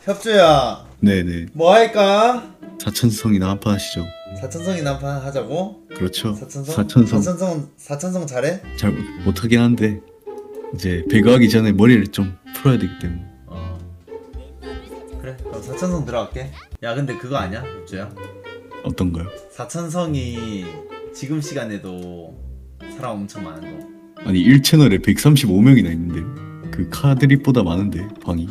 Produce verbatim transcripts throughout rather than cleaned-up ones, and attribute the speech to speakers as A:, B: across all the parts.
A: 협조야.
B: 네네.
A: 뭐 할까?
B: 사천성이나 한판 하시죠.
A: 사천성이나 한판 하자고?
B: 그렇죠.
A: 사천성?
B: 사천성.
A: 사천성 사천성 잘해?
B: 잘 못하긴 한데 이제 배그하기 전에 머리를 좀 풀어야 되기 때문에.
A: 어. 그래 그럼 사천성 들어갈게. 야 근데 그거 아니야 협조야?
B: 어떤 거요?
A: 사천성이 지금 시간에도 사람 엄청 많은 거.
B: 아니 일 채널에 백삼십오 명이나 있는데요. 그 카드립보다 많은데 방이.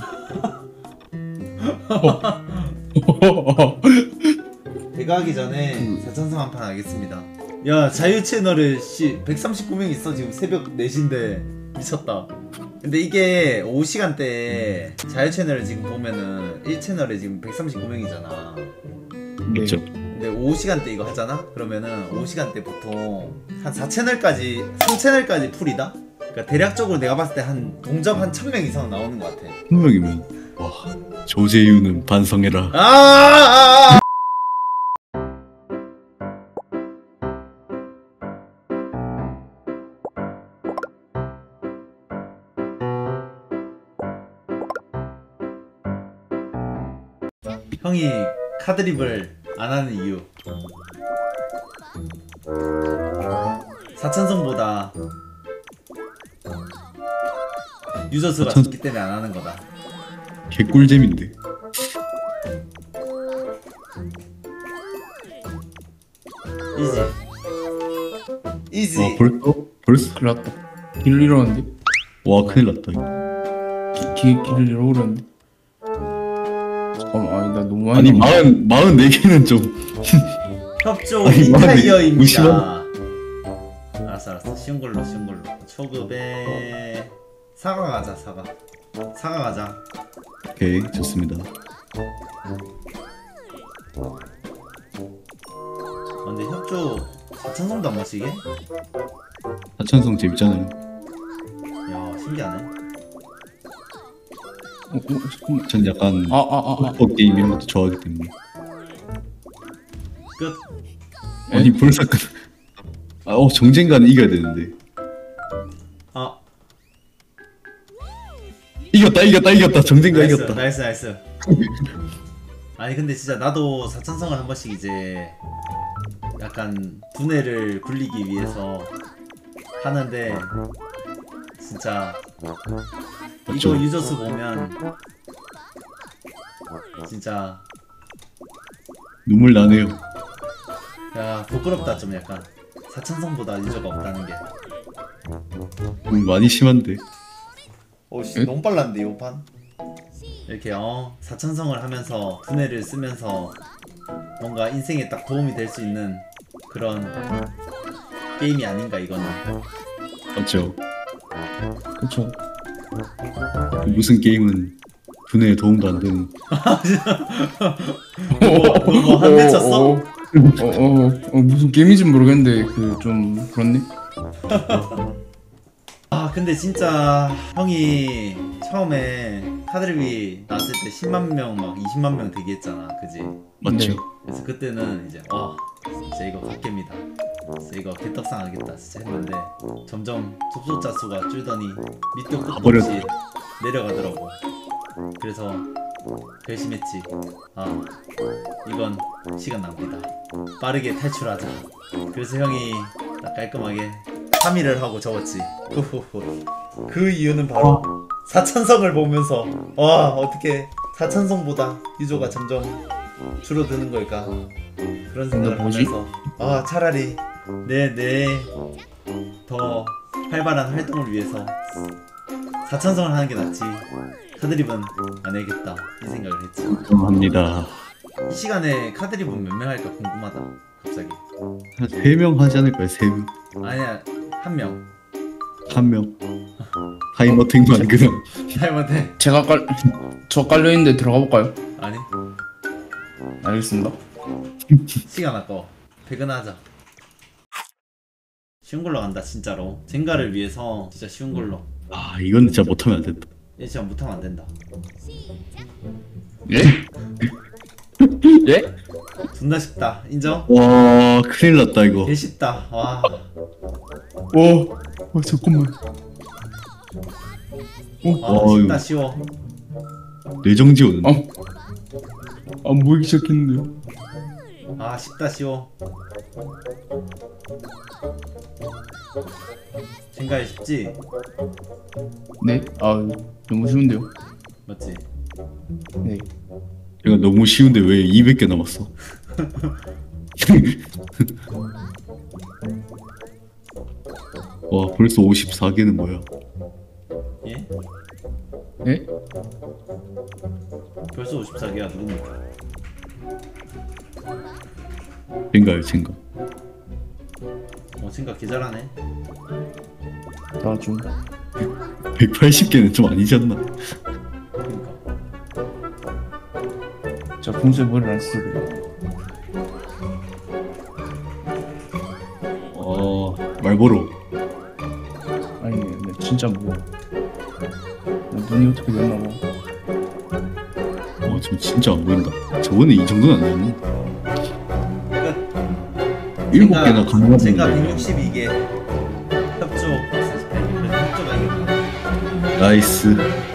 A: 배그하기 전에 사천성 한판 하겠습니다. 야 자유 채널에 씨 백삼십구 명 있어. 지금 새벽 네 시인데 미쳤다. 근데 이게 오후 시간대에 자유 채널을 지금 보면은 일 채널에 지금 백삼십구 명이잖아.
B: 그렇죠.
A: 근데 오후 시간대 이거 하잖아? 그러면은 오후 시간대 보통 한 사 채널까지 삼 채널까지 풀이다? 그러니까 대략적으로 내가 봤을 때 한 동접 한 천 명 이상 나오는 것 같아.
B: 한 명이면 와 조재유는 반성해라.
A: 아, 아, 아, 아. 형이 카드립을 안 하는 이유. 사천성보다 유저 수가
B: 사천...
A: 적기 때문에 안 하는 거다.
B: 개꿀잼인데.
A: 이지. 이지.
B: 와 벌써? 벌써?
C: 큰일 났다. 길을 잃었는데?
B: 와 큰일 났다 이거.
C: 기, 기, 길을 잃어버렸는데? 잠깐만, 아니 나 너무 많이
B: 아니
C: 남았네.
B: 마흔 마흔 네 개는 좀.
A: 협조
B: 아니,
A: 이탈리어입니다.
B: 무심한...
A: 알았어 알았어. 쉬운 걸로 쉬운 걸로. 초급에 사과 가자. 사과. 사과 가자.
B: 오케이 좋습니다.
A: 아, 근데 협조 사천성도 안 마시게?
B: 사천성 재밌잖아요.
A: 야 신기하네.
C: 어, 어, 잠깐만.
B: 전 약간
C: 아, 아, 아, 아.
B: 슈퍼 게임 이런 것도 좋아하기 때문에.
A: 끝.
B: 아니 벌써 끝. 아, 어 정쟁가는 이겨야 되는데.
A: 아
B: 이겼다 이겼다 이겼다 정쟁가
A: 나이스
B: 이겼다.
A: 나이스 나이스. 아니 근데 진짜 나도 사천성을 한 번씩 이제 약간 두뇌를 굴리기 위해서 하는데 진짜
B: 맞죠?
A: 이거 유저수 보면 진짜
B: 눈물 나네요.
A: 야 부끄럽다. 좀 약간 사천성보다 유저가 없다는 게.
B: 음, 많이 심한데.
A: 오씨
C: 응?
A: 너무 빨랐는데 이 판. 이렇게 어 사천성을 하면서 두뇌를 쓰면서 뭔가 인생에 딱 도움이 될 수 있는 그런 게임이 아닌가 이거는.
B: 맞죠?
C: 그쵸.
B: 무슨 게임은 두뇌에 도움도 안 되는.
A: 너뭐한 대 쳤어?
C: 어, 어, 어, 어, 무슨 게임인지 모르겠는데 그 좀 그렇네.
A: 아 근데 진짜 형이 처음에 카드립이 나왔을 때 십만 명 막 이십만 명 되게 했잖아. 그지?
B: 맞죠?
C: 네.
A: 그래서 그때는 이제 와 진짜 이거 갓겜이다. 진짜 이거 개떡상하겠다 진짜 했는데 점점 접속자 수가 줄더니 밑도 끝도
B: 가버렸어.
A: 없이 내려가더라고. 그래서 결심했지. 아 이건 시간 낭비다. 빠르게 탈출하자. 그래서 형이 딱 깔끔하게 삼 일을 하고 접었지. 후후후. 그 이유는 바로 사천성을 보면서 와 어떻게 사천성보다 유저가 점점 줄어드는 걸까 그런 생각을
C: 뭐지?
A: 하면서 아 차라리 내 내 더 활발한 활동을 위해서 사천성을 하는 게 낫지 카드립은 안 해야겠다 이 생각을 했지.
B: 합니다.
A: 이 시간에 카드립은 몇 명 할까 궁금하다 갑자기.
B: 한 세 명 하지 않을까요? 세 명?
A: 아니야 한 명.
B: 한 명. 타이머택만 그냥.
A: 잘못해.
C: 제가 깔, 저 깔려있는데 들어가 볼까요?
A: 아니
C: 알겠습니다.
A: 시간 아까워. 배그나 하자. 쉬운 걸로 간다 진짜로. 젠가를 위해서 진짜 쉬운 걸로.
B: 아 이건 진짜 못하면 안 된다.
A: 얘 진짜 못하면 안 된다.
C: 예? 예?
A: 존나 쉽다. 인정?
B: 와 큰일 났다 이거.
A: 개 쉽다. 와.
C: 오, 어, 잠깐만.
A: 아
B: 어,
A: 쉽다
B: 이거.
A: 쉬워.
B: 뇌정지 오는.
C: 어? 안 보이기 시작했는데요.
A: 아 쉽다 쉬워. 생각이 쉽지?
C: 네? 아 너무 쉬운데요.
A: 맞지?
C: 네.
B: 얘가 너무 쉬운데 왜 이백 개 남았어? 와 벌써 오십사 개는 뭐야?
A: 예?
C: 네?
A: 벌써 오십사 개야 누굽니까?
B: 젠가요 젠가.
A: 어 생각 개잘하네.
C: 나좀
B: 백팔십 개는 좀 아니지 않나?
A: 그러니까
C: 제가 평소에 머리를 안 쓰고 그래요.
B: 어 말보로.
C: 아니 네, 진짜 뭐 눈이 어떻게 됐나 봐.
B: 어 지금 진짜 안 보인다. 저번에 이 정도는 아니었는데. 일곱 개나 가능하던데.
A: 생각 백육십이 개 협조 백사십팔 개. 그래서 협조가 이겼다.
B: 나이스.